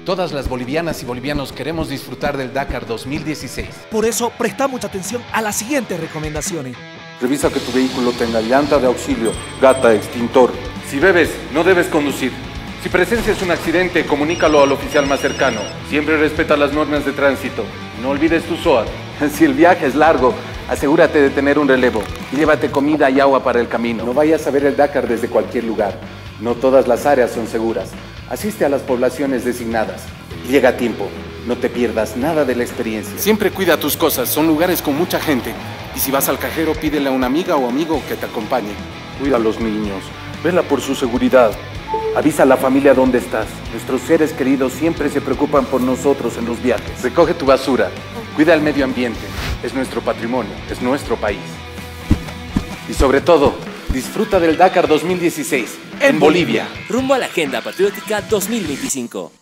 Todas las bolivianas y bolivianos queremos disfrutar del Dakar 2016. Por eso, presta mucha atención a las siguientes recomendaciones. Revisa que tu vehículo tenga llanta de auxilio, gata, extintor. Si bebes, no debes conducir. Si presencias un accidente, comunícalo al oficial más cercano. Siempre respeta las normas de tránsito. No olvides tu SOAT. Si el viaje es largo, asegúrate de tener un relevo y llévate comida y agua para el camino. No vayas a ver el Dakar desde cualquier lugar. No todas las áreas son seguras. Asiste a las poblaciones designadas y llega a tiempo. No te pierdas nada de la experiencia. Siempre cuida tus cosas, son lugares con mucha gente. Y si vas al cajero, pídele a una amiga o amigo que te acompañe. Cuida a los niños, vela por su seguridad. Avisa a la familia dónde estás. Nuestros seres queridos siempre se preocupan por nosotros en los viajes. Recoge tu basura, cuida el medio ambiente. Es nuestro patrimonio, es nuestro país. Y sobre todo, disfruta del Dakar 2016 en Bolivia. Rumbo a la Agenda Patriótica 2025.